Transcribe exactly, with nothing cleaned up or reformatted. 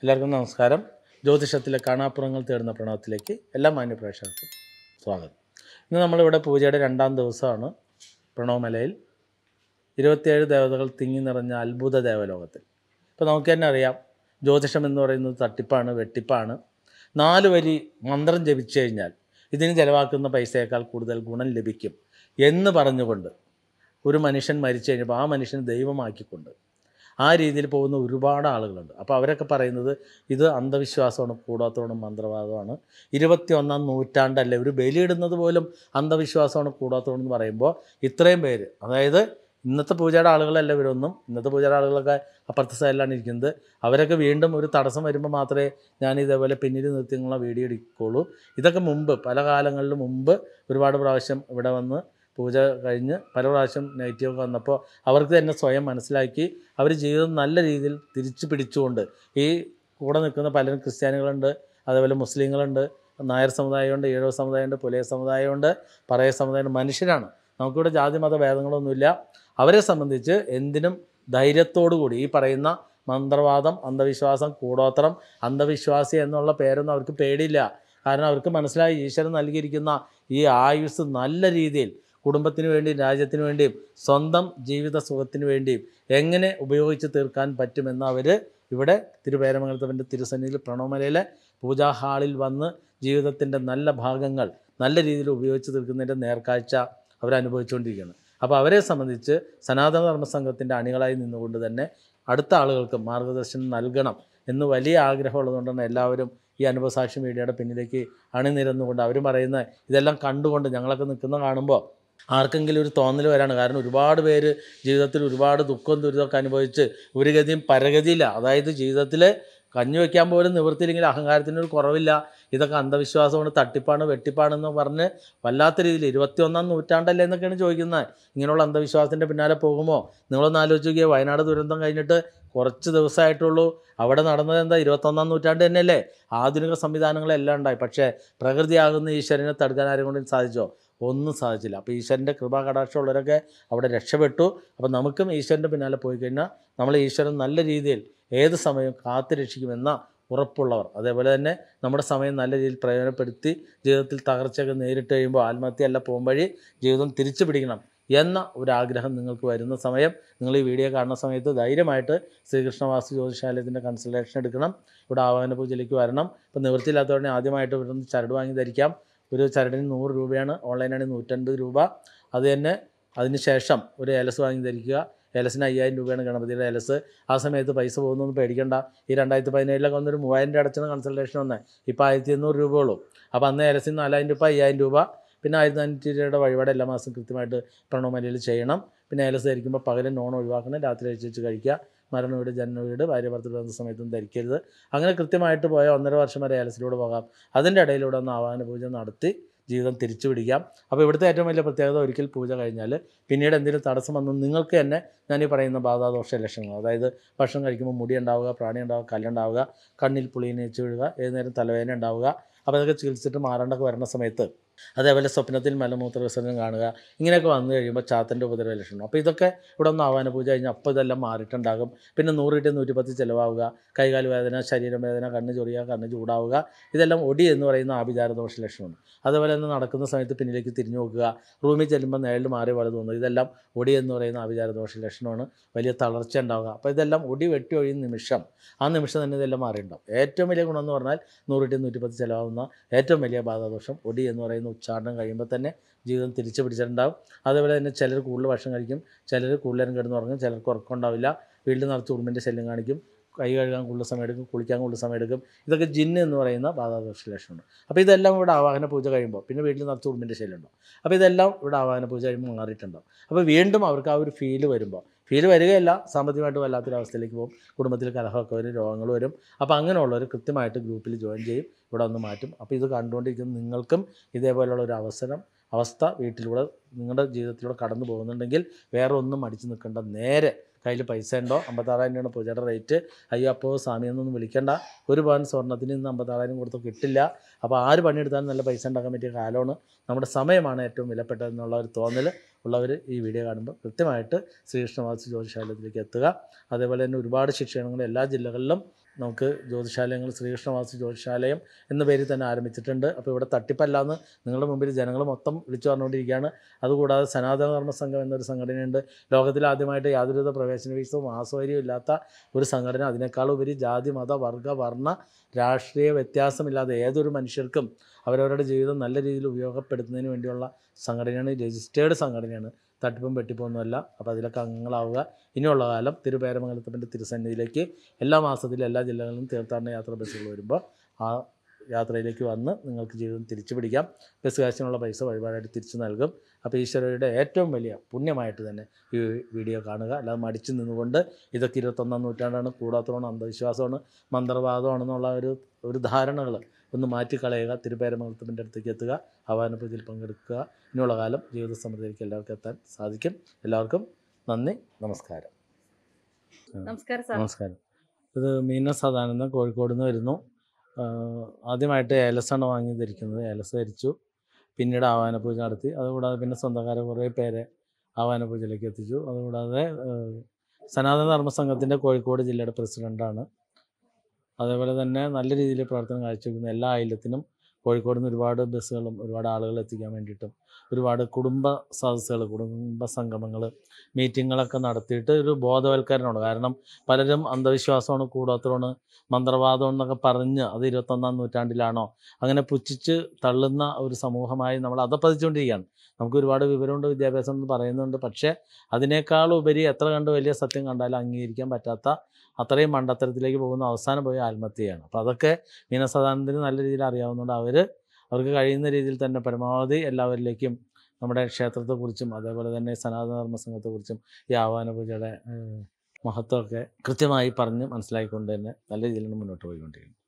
എല്ലാവർക്കും നമസ്കാരം. ജ്യോതിഷത്തിലെ കാണാപ്പുറങ്ങൾ തേടുന്ന പ്രണവത്തിലേക്ക് എല്ലാ മാന്യ പ്രേക്ഷകർക്കും സ്വാഗതം. ഇന്ന് നമ്മളിവിടെ പൂജയുടെ രണ്ടാം ദിവസമാണ്. പ്രണവമലയിൽ ഇരുപത്തിയേഴ് ദേവതകൾ തിങ്ങി നിറഞ്ഞ അത്ഭുത ദേവലോകത്തിൽ. ഇപ്പോൾ നമുക്ക് തന്നെ അറിയാം, ജ്യോതിഷം എന്ന് പറയുന്നത് തട്ടിപ്പാണ്, വെട്ടിപ്പാണ്. നാല് വരി മന്ത്രം ജപിച്ചു കഴിഞ്ഞാൽ ഇതിന് ചിലവാക്കുന്ന പൈസയേക്കാൾ കൂടുതൽ ഗുണം ലഭിക്കും എന്ന് പറഞ്ഞുകൊണ്ട് ഒരു മനുഷ്യൻ മരിച്ചു കഴിഞ്ഞപ്പോൾ ആ മനുഷ്യനെ ദൈവമാക്കിക്കൊണ്ട് ആ രീതിയിൽ പോകുന്ന ഒരുപാട് ആളുകളുണ്ട്. അപ്പോൾ അവരൊക്കെ പറയുന്നത് ഇത് അന്ധവിശ്വാസമാണ്, കൂടാത്തോണം മന്ത്രവാദമാണ്, ഇരുപത്തി ഒന്നാം നൂറ്റാണ്ടല്ലേ, ഒരു ബലിയിടുന്നത് പോലും അന്ധവിശ്വാസമാണ്, കൂടാത്തോണം എന്ന് പറയുമ്പോൾ ഇത്രയും പേര്, അതായത് ഇന്നത്തെ പൂജയുടെ ആളുകളല്ല ഇവരൊന്നും, ഇന്നത്തെ പൂജയുടെ ആളുകളൊക്കെ അപ്പുറത്തെ സൈഡിലാണ് ഇരിക്കുന്നത്. അവരൊക്കെ വീണ്ടും ഒരു തടസ്സം വരുമ്പോൾ മാത്രമേ ഞാൻ ഇതേപോലെ പിന്നിൽ നിർത്തിയുള്ള വീഡിയോ എടുക്കുകയുള്ളൂ. ഇതൊക്കെ മുമ്പ് പല കാലങ്ങളിൽ മുമ്പ് ഒരുപാട് പ്രാവശ്യം ഇവിടെ വന്ന് പൂജ കഴിഞ്ഞ് പല പ്രാവശ്യം നെഗറ്റീവ് വന്നപ്പോൾ അവർക്ക് തന്നെ സ്വയം മനസ്സിലാക്കി അവർ ജീവിതം നല്ല രീതിയിൽ തിരിച്ചു പിടിച്ചുകൊണ്ട്, ഈ കൂടെ നിൽക്കുന്ന പലരും ക്രിസ്ത്യാനികളുണ്ട്, അതേപോലെ മുസ്ലിങ്ങളുണ്ട്, നായർ സമുദായമുണ്ട്, ഈഴവ സമുദായമുണ്ട്, പുലയ സമുദായമുണ്ട്, പറയ സമുദായമുണ്ട്. മനുഷ്യരാണ്, നമുക്കിവിടെ ജാതി മത ഭേദങ്ങളൊന്നുമില്ല. അവരെ സംബന്ധിച്ച് എന്തിനും ധൈര്യത്തോടു കൂടി ഈ പറയുന്ന മന്ത്രവാദം, അന്ധവിശ്വാസം, കൂടോത്രം, അന്ധവിശ്വാസി എന്നുള്ള പേരൊന്നും അവർക്ക് പേടിയില്ല. കാരണം അവർക്ക് മനസ്സിലായി ഈശ്വരൻ നൽകിയിരിക്കുന്ന ഈ ആയുസ് നല്ല രീതിയിൽ കുടുംബത്തിന് വേണ്ടിയും രാജ്യത്തിന് വേണ്ടിയും സ്വന്തം ജീവിത സുഖത്തിന് വേണ്ടിയും എങ്ങനെ ഉപയോഗിച്ച് തീർക്കാൻ പറ്റുമെന്ന് അവർ ഇവിടെ തിരുവേരമംഗലത്തവൻ്റെ തിരുസന്നിധിയിൽ പ്രണവമലയിലെ പൂജാ ഹാളിൽ വന്ന് ജീവിതത്തിൻ്റെ നല്ല ഭാഗങ്ങൾ നല്ല രീതിയിൽ ഉപയോഗിച്ച് തീർക്കുന്നതിൻ്റെ നേർക്കാഴ്ച അവരനുഭവിച്ചുകൊണ്ടിരിക്കുകയാണ്. അപ്പോൾ അവരെ സംബന്ധിച്ച് സനാതന ധർമ്മസംഘത്തിൻ്റെ അണികളായി നിന്നുകൊണ്ട് തന്നെ അടുത്ത ആളുകൾക്ക് മാർഗദർശനം നൽകണം എന്ന് വലിയ ആഗ്രഹമുള്ളതുകൊണ്ടാണ് എല്ലാവരും ഈ അനുഭവസാക്ഷി മീഡിയയുടെ പിന്നിലേക്ക് അണിനിരന്നുകൊണ്ട് അവർ പറയുന്ന ഇതെല്ലാം കണ്ടുകൊണ്ട് ഞങ്ങളൊക്കെ നിൽക്കുന്ന കാണുമ്പോൾ ആർക്കെങ്കിലും ഒരു തോന്നൽ വരാണ്. കാരണം ഒരുപാട് പേര് ജീവിതത്തിൽ ഒരുപാട് ദുഃഖവും ദുരിതമൊക്കെ അനുഭവിച്ച് ഒരു ഗതിയും പരഗതിയില്ല. അതായത് ജീവിതത്തിൽ കഞ്ഞി വയ്ക്കാൻ പോലും നിവൃത്തിയില്ലെങ്കിൽ അഹങ്കാരത്തിനൊരു കുറവില്ല. ഇതൊക്കെ അന്ധവിശ്വാസമാണ്, തട്ടിപ്പാണ്, വെട്ടിപ്പാണെന്ന് പറഞ്ഞ് വല്ലാത്ത രീതിയിൽ ഇരുപത്തി ഒന്നാം നൂറ്റാണ്ടല്ലേ എന്നൊക്കെയാണ് ചോദിക്കുന്നത്. ഇങ്ങനെയുള്ള അന്ധവിശ്വാസത്തിൻ്റെ പിന്നാലെ പോകുമോ? നിങ്ങളൊന്ന് ആലോചിച്ച് നോക്കിയാൽ, വയനാട് ദുരന്തം കഴിഞ്ഞിട്ട് കുറച്ച് ദിവസമായിട്ടുള്ളൂ. അവിടെ നടന്നത് എന്താ? ഇരുപത്തൊന്നാം നൂറ്റാണ്ട് തന്നെയല്ലേ. ആധുനിക സംവിധാനങ്ങളെല്ലാം ഉണ്ടായി. പക്ഷേ പ്രകൃതിയാകുന്ന ഈശ്വരനെ തടുക്കാൻ ആരും കൊണ്ടും സാധിച്ചോ? ഒന്നും സാധിച്ചില്ല. അപ്പോൾ ഈശ്വരൻ്റെ കൃപാ കടാക്ഷമുള്ളവരൊക്കെ അവിടെ രക്ഷപ്പെട്ടു. അപ്പോൾ നമുക്കും ഈശ്വരൻ്റെ പിന്നാലെ പോയി കഴിഞ്ഞാൽ നമ്മൾ ഈശ്വരൻ നല്ല രീതിയിൽ ഏത് സമയവും കാത്തു രക്ഷിക്കുമെന്ന ഉറപ്പുള്ളവർ, അതേപോലെ തന്നെ നമ്മുടെ സമയം നല്ല രീതിയിൽ പ്രയോജനപ്പെടുത്തി ജീവിതത്തിൽ തകർച്ചയൊക്കെ നേരിട്ട് കഴിയുമ്പോൾ ആത്മഹത്യയല്ല പോകുമ്പഴി ജീവിതം തിരിച്ചു പിടിക്കണം എന്ന ഒരാഗ്രഹം നിങ്ങൾക്ക് വരുന്ന സമയം, നിങ്ങൾ ഈ വീഡിയോ കാണുന്ന സമയത്ത് ധൈര്യമായിട്ട് ശ്രീകൃഷ്ണവാസ്തു ജ്യോതിഷാലയത്തിൻ്റെ കൺസൾട്ടേഷൻ എടുക്കണം. ഇവിടെ ആവാഹന പൂജയിലേക്ക് വരണം. ഇപ്പോൾ നിവൃത്തിയില്ലാത്തവരെ ആദ്യമായിട്ട് ഇവിടെ നിന്ന് ചരട് വാങ്ങി ധരിക്കാം. ഒരു ചരടിന് നൂറ് രൂപയാണ്, ഓൺലൈനാണെങ്കിൽ നൂറ്റൻപത് രൂപ. അത് തന്നെ അതിന് ശേഷം ഒരു ഏലസ് വാങ്ങി ധരിക്കുക. ഏലസിന് അയ്യായിരം രൂപയാണ് ഗണപതിയുടെ ഏലസ്. ആ സമയത്ത് പൈസ പോകുന്നൊന്നും പേടിക്കണ്ട. ഈ രണ്ടായിരത്തി പതിനേഴിലൊക്കെ വന്നൊരു മൂവായിരം രൂപ അടച്ചാണ് കൺസൾട്ടേഷൻ വന്നത്. ഇപ്പോൾ ആയിരത്തി എണ്ണൂറ് രൂപ ഉള്ളൂ. അപ്പോൾ അന്ന് ഏലസിന് നാലായിരം രൂപ, അയ്യായിരം രൂപ, പിന്നെ ആയിരത്തി അഞ്ഞൂറ്റി രൂപയുടെ വഴിപാട് എല്ലാ മാസം കൃത്യമായിട്ട് പ്രണവമലയിൽ ചെയ്യണം. പിന്നെ ഏലസ് ധരിക്കുമ്പോൾ പകലും നോൺ ഒഴിവാക്കണം, രാത്രി കഴിച്ച് വെച്ച് കഴിക്കുക. മരണ വീട്, ജന്മ വീട്, ഭാര്യ ഭർത്തൃ ബന്ധ സമയത്തും ധരിക്കരുത്. അങ്ങനെ കൃത്യമായിട്ട് പോയാൽ ഒന്നര വർഷം വരെ ഏലസിലൂടെ പോകാം. അതിൻ്റെ ഇടയിലൂടെ ഒന്ന് ആവാഹന പൂജ നടത്തി ജീവിതം തിരിച്ചു പിടിക്കാം. അപ്പോൾ ഇവിടുത്തെ ഏറ്റവും വലിയ പ്രത്യേകത, ഒരിക്കൽ പൂജ കഴിഞ്ഞാൽ പിന്നീട് എന്തെങ്കിലും തടസ്സം വന്നു നിങ്ങൾക്ക് തന്നെ ഞാൻ ഈ പറയുന്ന ബാധാദോഷ ലക്ഷണങ്ങൾ, അതായത് ഭക്ഷണം കഴിക്കുമ്പോൾ മുടി ഉണ്ടാവുക, പ്രാണി ഉണ്ടാവുക, കല്ലുണ്ടാവുക, കണ്ണിൽ പുളിയിനേച്ച് വീഴുക, ഏത് നേരം തലവേദന ഉണ്ടാവുക, അപ്പോൾ അതൊക്കെ ചികിത്സിച്ചിട്ട് മാറേണ്ടൊക്കെ വരുന്ന സമയത്ത്, അതേപോലെ സ്വപ്നത്തിൽ മലമൂത്ര വിസർജനം കാണുക, ഇങ്ങനെയൊക്കെ വന്നു കഴിയുമ്പോൾ ചാത്തൻ്റെ ഉപദ്രവ ലക്ഷണം. അപ്പോൾ ഇതൊക്കെ ഇവിടെ ഒന്ന് ആവാന പൂജ കഴിഞ്ഞാൽ അപ്പോൾ ഇതെല്ലാം മാറിയിട്ടുണ്ടാകും. പിന്നെ നൂറ് കിട്ടിയ നൂറ്റിപ്പത്ത് ചിലവാവുക, കൈകാൽ വേദന, ശരീരം വേദന, കണ്ണ് ചൊറിയുക, കണ്ണ് ചൂടാവുക, ഇതെല്ലാം ഒടി എന്ന് പറയുന്ന ആഭിചാരദോഷ ലക്ഷണമാണ്. അതുപോലെ തന്നെ നടക്കുന്ന സമയത്ത് പിന്നിലേക്ക് തിരിഞ്ഞു നോക്കുക, റൂമിൽ ചെല്ലുമ്പോൾ നേരിൽ മാറി പോലെ തോന്നുന്നു, ഇതെല്ലാം ഒടി എന്ന് പറയുന്ന ആഭിചാരദോഷ ലക്ഷണമാണ്. വലിയ തളർച്ച ഉണ്ടാവുക. അപ്പോൾ ഇതെല്ലാം ഒടി വെട്ടി ഒഴിയുന്ന നിമിഷം, ആ നിമിഷം തന്നെ ഇതെല്ലാം മാറിയിട്ടുണ്ടാവും. ഏറ്റവും വലിയ ഗുണം എന്ന് പറഞ്ഞാൽ നൂറ് കിട്ടിയ നൂറ്റിപ്പത്ത് ചിലവാകുന്ന ഏറ്റവും വലിയ ബാധാദോഷം ഒടി എന്ന് പറയുന്ന ഉച്ചാരണം കഴിയുമ്പോൾ തന്നെ ജീവിതം തിരിച്ചു പിടിച്ചിട്ടുണ്ടാകും. അതേപോലെ തന്നെ ചിലർ കൂടുതൽ ഭക്ഷണം കഴിക്കും, ചിലർ കൂടുതലും കിടന്നുറങ്ങും, ചിലർക്ക് ഉറക്കമുണ്ടാവില്ല, വീട്ടിൽ നിറച്ച് ഉറുമ്പിൻ്റെ ശല്യം കാണിക്കും, കൈ കഴുകാൻ കൂടുതൽ സമയം എടുക്കും, കുളിക്കാൻ കൂടുതൽ സമയം എടുക്കും. ഇതൊക്കെ ജിന്ന് എന്ന് പറയുന്ന ബാധാദോഷ ലക്ഷണമാണ്. അപ്പോൾ ഇതെല്ലാം ഇവിടെ ആവാഹന പൂജ കഴിയുമ്പോൾ, പിന്നെ വീട്ടിൽ നിറച്ച് ഉറുമ്പിൻ്റെ ശല്യം ഉണ്ടാവും. അപ്പോൾ ഇതെല്ലാം ഇവിടെ ആവാഹന പൂജ കഴിയുമ്പോൾ മാറിയിട്ടുണ്ടാവും. അപ്പോൾ വീണ്ടും അവർക്ക് ആ ഒരു ഫീല് വരുമ്പോൾ, ഫീല് വരികയല്ല, സാമ്പത്തികമായിട്ട് വല്ലാത്തൊരവസ്ഥയിലേക്ക് പോകും, കുടുംബത്തിൽ കലഹമൊക്കെ വരും, രോഗങ്ങൾ വരും. അപ്പോൾ അങ്ങനെയുള്ളവർ കൃത്യമായിട്ട് ഗ്രൂപ്പിൽ ജോയിൻ ചെയ്യും, ഇവിടെ ഒന്ന് മാറ്റും. അപ്പോൾ ഇത് കണ്ടുകൊണ്ടിരിക്കുന്ന നിങ്ങൾക്കും ഇതേപോലെയുള്ള ഒരു അവസരം അവസ്ഥ വീട്ടിലൂടെ നിങ്ങളുടെ ജീവിതത്തിലൂടെ കടന്നു പോകുന്നുണ്ടെങ്കിൽ വേറെ ഒന്നും അടിച്ചു നിൽക്കേണ്ട, നേരെ കയ്യിൽ പൈസ ഉണ്ടോ, അമ്പത്താറായിരം രൂപയാണ് പൂജയുടെ റേറ്റ്. അയ്യോ അപ്പോൾ സ്വാമിയൊന്നും വിളിക്കേണ്ട, ഒരു പവൻ സ്വർണ്ണത്തിന് ഇന്ന് അമ്പത്താറായിരം കൊടുത്ത് കിട്ടില്ല. അപ്പോൾ ആര് പണിയെടുത്താലും നല്ല പൈസ ഉണ്ടാക്കാൻ പറ്റിയ കാലമാണ്, നമ്മുടെ സമയമാണ് ഏറ്റവും വിലപ്പെട്ടതെന്നുള്ള ഒരു തോന്നൽ ഉള്ളവർ ഈ വീഡിയോ കാണുമ്പോൾ കൃത്യമായിട്ട് ശ്രീകൃഷ്ണവാസ്തു ജ്യോതിഷാലയത്തിലേക്ക് എത്തുക. അതേപോലെ തന്നെ ഒരുപാട് ശിക്ഷണങ്ങൾ എല്ലാ ജില്ലകളിലും നമുക്ക് ജ്യോതിശാലയങ്ങൾ ശ്രീകൃഷ്ണവാസു ജ്യോതിശാലയം എന്ന പേരിൽ തന്നെ ആരംഭിച്ചിട്ടുണ്ട്. അപ്പോൾ ഇവിടെ തട്ടിപ്പല്ലാന്ന് നിങ്ങളുടെ മുമ്പിൽ ജനങ്ങൾ മൊത്തം വിളിച്ചു പറഞ്ഞുകൊണ്ടിരിക്കുകയാണ്. അതുകൂടാതെ സനാതന ധർമ്മ സംഘം എന്നൊരു സംഘടനയുണ്ട്. ലോകത്തിൽ ആദ്യമായിട്ട് യാതൊരുവിധ പ്രവേശന ഫീസും ആസ്വാര്യവും ഇല്ലാത്ത ഒരു സംഘടന. അതിനേക്കാളുപരി ജാതി മത വർഗ്ഗ വർണ്ണ രാഷ്ട്രീയ വ്യത്യാസമില്ലാതെ ഏതൊരു മനുഷ്യർക്കും അവരവരുടെ ജീവിതം നല്ല രീതിയിൽ ഉപയോഗപ്പെടുത്തുന്നതിന് വേണ്ടിയുള്ള സംഘടനയാണ്. രജിസ്റ്റേർഡ് സംഘടനയാണ്, തട്ടിപ്പും വെട്ടിപ്പൊന്നുമല്ല. അപ്പോൾ അതിലൊക്കെ അംഗങ്ങളാവുക. ഇനിയുള്ള കാലം തിരുപേരമംഗലത്തപ്പൻ്റെ തിരുസന്നിധിയിലേക്ക് എല്ലാ മാസത്തിലും എല്ലാ ജില്ലകളിലും തീർത്ഥാടന യാത്രാ ബസ്സുകൾ വരുമ്പോൾ ആ യാത്രയിലേക്ക് വന്ന് നിങ്ങൾക്ക് ജീവിതം തിരിച്ചു പിടിക്കാം. ബസ് കാശിനുള്ള പൈസ വഴിപാടായിട്ട് തിരിച്ചു നൽകും. അപ്പോൾ ഈശ്വരയുടെ ഏറ്റവും വലിയ പുണ്യമായിട്ട് തന്നെ ഈ വീഡിയോ കാണുക. അല്ലാതെ മടിച്ചു നിന്നുകൊണ്ട് ഇതൊക്കെ ഇരുപത്തൊന്നാം നൂറ്റാണ്ടാണ്, കൂടാത്തതാണ്, അന്ധവിശ്വാസമാണ്, മന്ത്രവാദമാണെന്നുള്ള ഒരു ഒരു ധാരണകൾ ഒന്ന് മാറ്റിക്കളയുക. തിരുപേരമംഗലത്തപ്പൻ്റെ അടുത്തേക്ക് എത്തുക, ആവാഹന പൂജയിൽ പങ്കെടുക്കുക. ഇനിയുള്ള കാലം ജീവിത സമൃദ്ധിയിലേക്ക് എല്ലാവർക്കും എത്താൻ സാധിക്കും. എല്ലാവർക്കും നന്ദി, നമസ്കാരം. നമസ്കാരം. നമസ്കാരം. ഇത് മീന സദാനന്ദൻ കോഴിക്കോട് നിന്ന് വരുന്നു. ആദ്യമായിട്ട് ഏലസാണ് വാങ്ങി ധരിക്കുന്നത്. ഏലസ് ധരിച്ചു, പിന്നീട് ആവാഹന പൂജ നടത്തി. അതുകൂടാതെ പിന്നെ സ്വന്തക്കാരെ കുറേ പേരെ ആവാഹന പൂജയിലേക്ക് എത്തിച്ചു. അതുകൂടാതെ സനാതന ധർമ്മ സംഘത്തിൻ്റെ കോഴിക്കോട് ജില്ലയുടെ പ്രസിഡൻ്റാണ്. അതേപോലെ തന്നെ നല്ല രീതിയിൽ പ്രവർത്തനം കാഴ്ചവെക്കുന്ന എല്ലാ അയലത്തിനും കോഴിക്കോട് നിന്ന് ഒരുപാട് ബസ്സുകളും ഒരുപാട് ആളുകൾ എത്തിക്കാൻ വേണ്ടിയിട്ടും ഒരുപാട് കുടുംബ സദസ്സുകൾ, കുടുംബ സംഗമങ്ങൾ, മീറ്റിങ്ങുകളൊക്കെ നടത്തിയിട്ട് ഒരു ബോധവൽക്കരണമാണ്. കാരണം പലരും അന്ധവിശ്വാസമാണ്, കൂടോത്രമാണ്, മന്ത്രവാദം എന്നൊക്കെ പറഞ്ഞ് അത് ഇരുപത്തൊന്നാം നൂറ്റാണ്ടിലാണോ അങ്ങനെ പുച്ഛിച്ച് തള്ളുന്ന ഒരു സമൂഹമായി നമ്മൾ അധപ്പതിച്ചുകൊണ്ടിരിക്കുകയാണ്. നമുക്ക് ഒരുപാട് വിവരമുണ്ട്, വിദ്യാഭ്യാസം എന്ന് പറയുന്നുണ്ട്. പക്ഷേ അതിനേക്കാളുപരി എത്ര കണ്ട് വലിയ സത്യം കണ്ടാലും അംഗീകരിക്കാൻ പറ്റാത്ത അത്രയും മണ്ടത്തരത്തിലേക്ക് പോകുന്ന അവസാനം പോയി ആത്മഹത്യയാണ്. അപ്പോൾ അതൊക്കെ മീനസദാനന്ദന് നല്ല രീതിയിൽ അറിയാവുന്നതുകൊണ്ട് അവർ അവർക്ക് കഴിയുന്ന രീതിയിൽ തന്നെ പരമാവധി എല്ലാവരിലേക്കും നമ്മുടെ ക്ഷേത്രത്തെക്കുറിച്ചും അതേപോലെ തന്നെ സനാതന ധർമ്മ സംഘത്തെക്കുറിച്ചും ഈ ആഹ്വാന പൂജയുടെ മഹത്വമൊക്കെ കൃത്യമായി പറഞ്ഞ് മനസ്സിലാക്കിക്കൊണ്ട് തന്നെ നല്ല രീതിയിലാണ് മുന്നോട്ട് പോയിക്കൊണ്ടിരിക്കുന്നത്.